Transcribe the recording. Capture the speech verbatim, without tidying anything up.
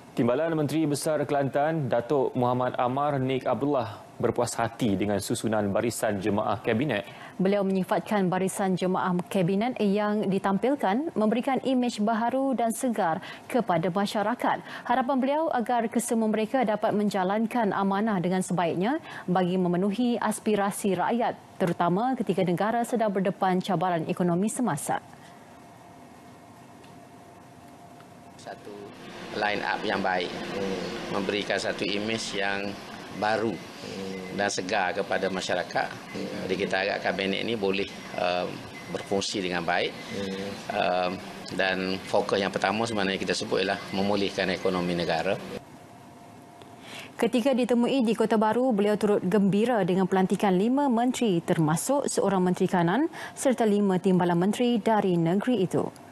Timbalan Menteri Besar Kelantan, Datuk Muhammad Amar Nik Abdullah berpuas hati dengan susunan barisan jemaah Kabinet. Beliau menyifatkan barisan jemaah Kabinet yang ditampilkan memberikan imej baharu dan segar kepada masyarakat. Harapan beliau agar kesemua mereka dapat menjalankan amanah dengan sebaiknya bagi memenuhi aspirasi rakyat, terutama ketika negara sedang berdepan cabaran ekonomi semasa. Satu line up yang baik, hmm. memberikan satu imej yang baru hmm. dan segar kepada masyarakat. Hmm. Jadi kita harap kabinet ini boleh uh, berfungsi dengan baik. Hmm. Uh, dan fokus yang pertama sebenarnya kita sebut ialah memulihkan ekonomi negara. Ketika ditemui di Kota Baru, beliau turut gembira dengan pelantikan lima menteri termasuk seorang menteri kanan serta lima timbalan menteri dari negeri itu.